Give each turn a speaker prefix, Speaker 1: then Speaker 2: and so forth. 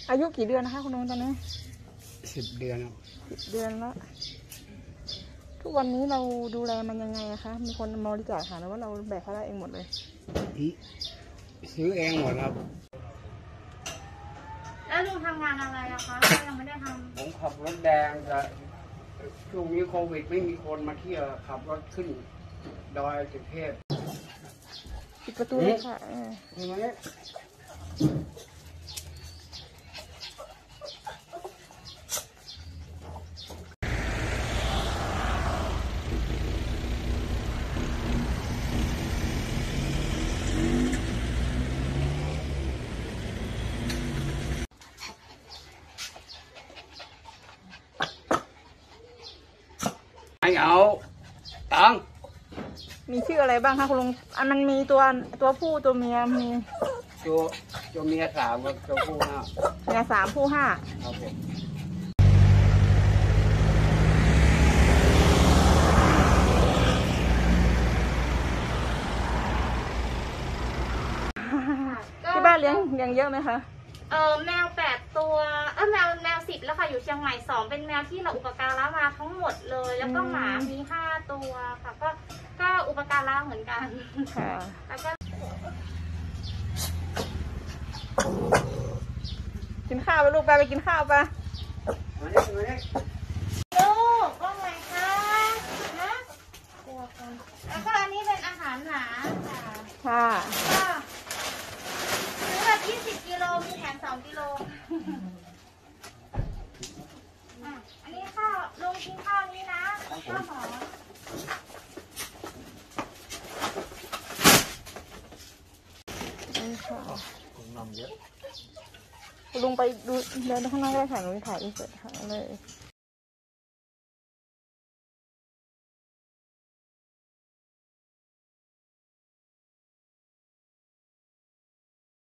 Speaker 1: อายุกี่เดือนนะคะคุณลุงตอนนี้
Speaker 2: 10 เดือนครับ
Speaker 1: 10 เดือนแล้วทุกวันนี้เราดูแลมันยังไงคะมีคนมาบริจาคหาหรือว่าเราแบกภาระเองหมดเลย
Speaker 2: ซื้อเองหมดครับ
Speaker 3: แล้วลุงทำงานอะไรอะคะยังไม่ได้ทำ
Speaker 2: ผมขับรถแดงแต่ช่วงนี้โควิดไม่มีคนมาเที่ยวขับรถขึ้นดอยสุเทพ
Speaker 1: ปิดประตูเลยค่ะ
Speaker 2: เห็นไหมไม่เอาตัง
Speaker 1: มีชื่ออะไรบ้างคะคุณลุงมันมีตัวผู้ตัวเมียมี
Speaker 2: ตัวเมีย3กับตัวผู้5
Speaker 1: เมีย3ผู้5
Speaker 2: ครับผม
Speaker 1: ที่บ้านเลี้ยงเยอะไหมคะ
Speaker 3: แมว8 ตัวแมว10แล้วค่ะอยู่เชียงใหม่2เป็นแมวที่เราอุปการะมาทั้งหมดเลยแล้วก็หมามี5 ตัวค่ะก็อุปการะเหมือนกัน
Speaker 1: ค่ะ
Speaker 3: แล้วก็
Speaker 1: กินข้าวไปลูกไปกินข้าวไป
Speaker 3: ลูกว่าไงคะนะแล้วก็อันนี้เป็นอาหารหมา
Speaker 1: ค่ะ
Speaker 3: ซื้อแบบ20 กิโลมีแถม2 กิโลอันนี้ข้าวลุงกินข้าวนี้นะข้าวหอม
Speaker 1: ลุงไปดูเดินข้างนอกได้ค่ะลุงถ่ายอินเสิร์ตค่ะเลย